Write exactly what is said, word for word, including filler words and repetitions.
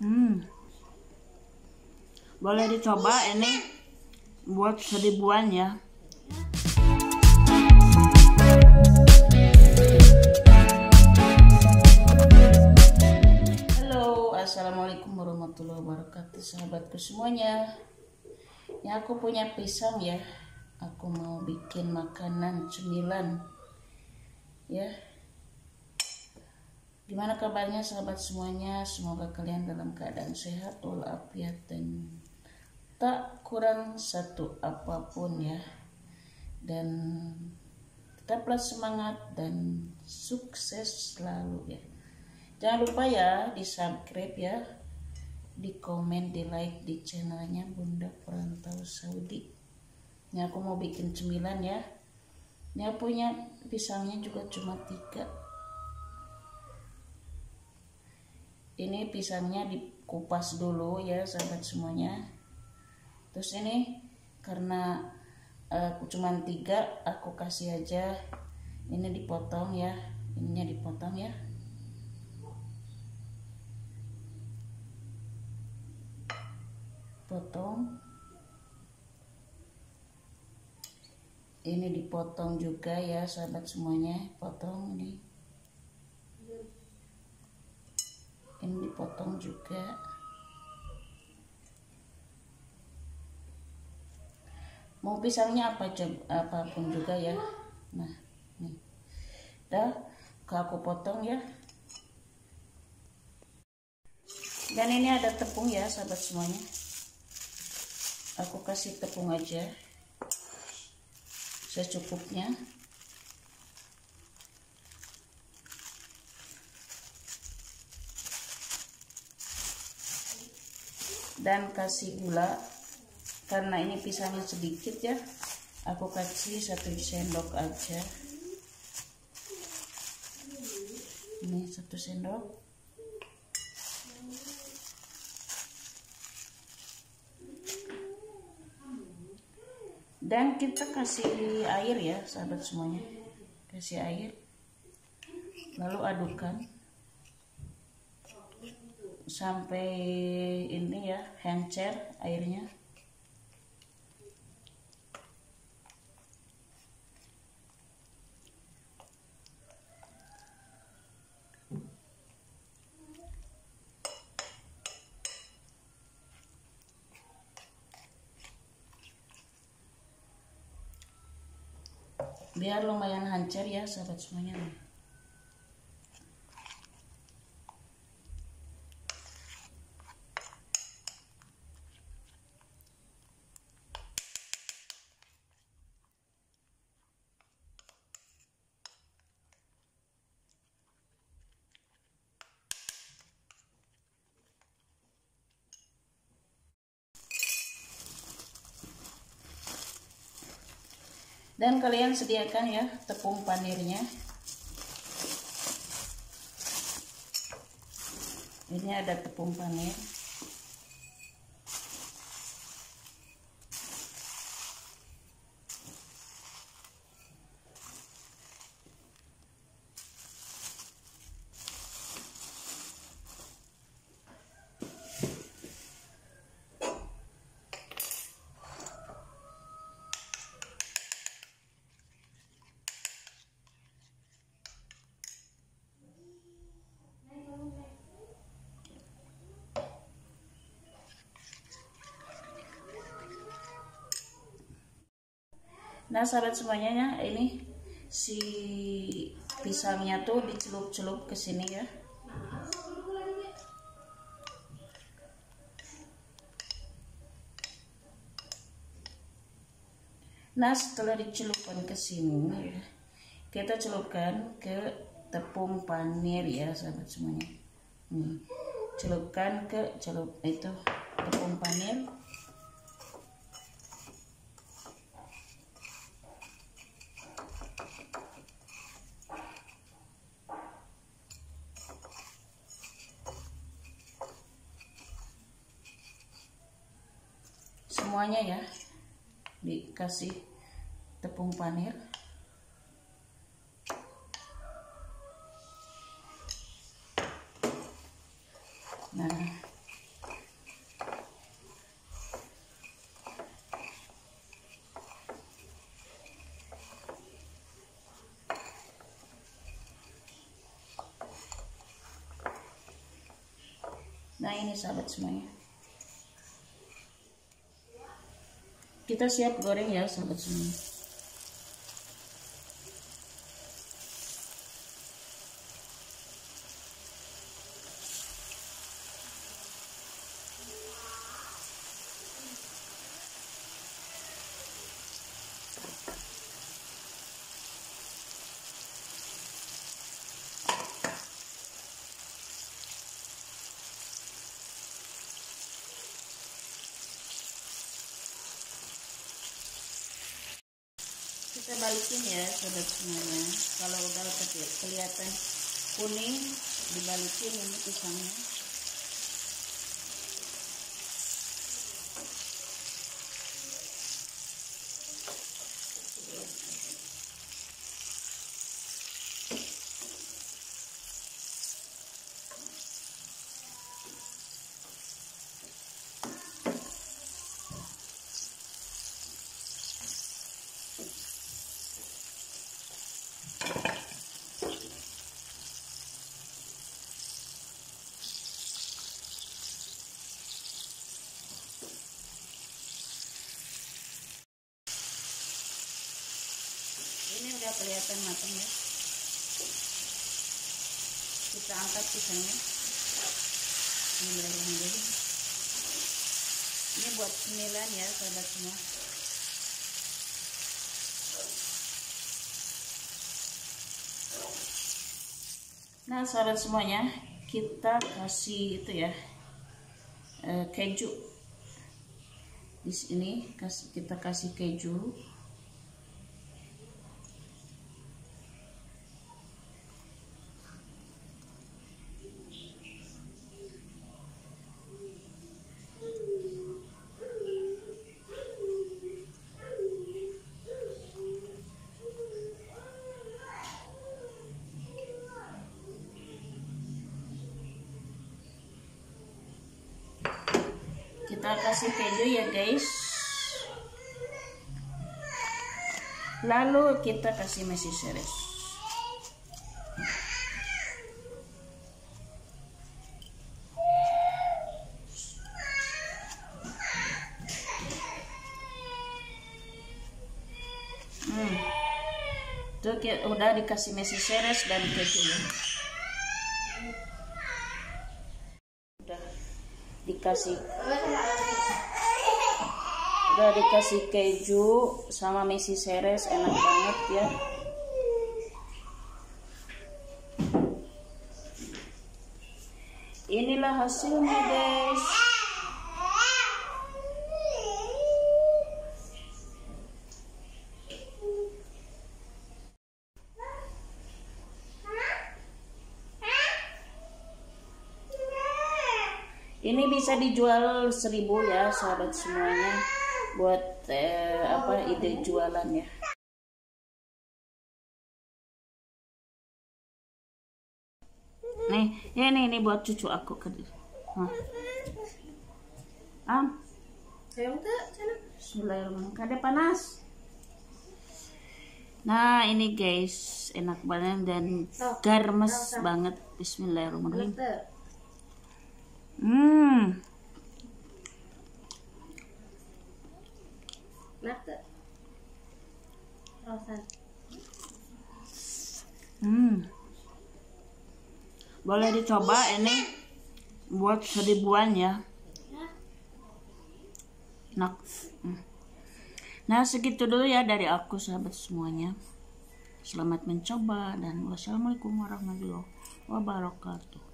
Hmm. Boleh dicoba ini buat seribuan ya. Halo, assalamualaikum warahmatullahi wabarakatuh, sahabatku semuanya. Ya, aku punya pisang ya. Aku mau bikin makanan cemilan ya. Gimana kabarnya sahabat semuanya? Semoga kalian dalam keadaan sehat walafiat dan tak kurang satu apapun ya. Dan tetaplah semangat dan sukses selalu ya. Jangan lupa ya di subscribe ya, di komen, di like di channelnya Bunda Perantau Saudi. Ini aku mau bikin cemilan ya. Ini aku punya pisangnya juga cuma tiga. Ini pisangnya dikupas dulu ya sahabat semuanya. Terus ini karena aku cuma tiga, aku kasih aja ini dipotong ya, ininya dipotong ya. Potong. Ini dipotong juga ya sahabat semuanya, potong ini. Ini dipotong juga. Mau pisangnya apa apapun juga ya. Nah, nih. Dah, aku potong ya. Dan ini ada tepung ya sahabat semuanya. Aku kasih tepung aja secukupnya. Dan kasih gula. Karena ini pisangnya sedikit ya, aku kasih satu sendok aja. Ini satu sendok. Dan kita kasih air ya sahabat semuanya. Kasih air. Lalu adukkan sampai ini ya, encer airnya. Biar lumayan hancur ya sahabat semuanya. Dan kalian sediakan ya tepung panirnya. Ini ada tepung panir. Nah sahabat semuanya ya, ini si pisangnya tuh dicelup-celup ke sini ya. Nah setelah dicelupkan ke sini ya, kita celupkan ke tepung panir ya sahabat semuanya. Nih, celupkan ke celup itu tepung panir. Semuanya ya dikasih tepung panir. Nah Nah ini sahabat semuanya, kita siap goreng ya sahabat semuanya. Kita balikin ya sahabat semuanya. Kalau udah kelihatan kuning, dibalikin ini pisangnya. Ini udah kelihatan matang ya. Kita angkat pisangnya. Ini Ini buat cemilan ya sahabat semua. Nah sahabat semuanya, kita kasih itu ya eh, keju. Di sini kasih kita kasih keju. Kita kasih keju ya guys. Lalu kita kasih meses seres. Hmm. Tuh udah dikasih meses seres dan keju ya. Udah dikasih udah dikasih keju sama meses seres, enak banget ya. Inilah hasilnya guys. Ini bisa dijual seribu ya sahabat semuanya, buat eh, apa ide jualan ya. Nih, ini ini buat cucu aku ke. Nah. Am. Bismillahirrahmanirrahim. Kada panas. Nah, ini guys, enak banget dan garmes banget. Bismillahirrahmanirrahim. Hmm. Hmm. Boleh dicoba ini buat seribuan ya. Enak. Nah, segitu dulu ya dari aku sahabat semuanya. Selamat mencoba dan wassalamualaikum warahmatullahi wabarakatuh.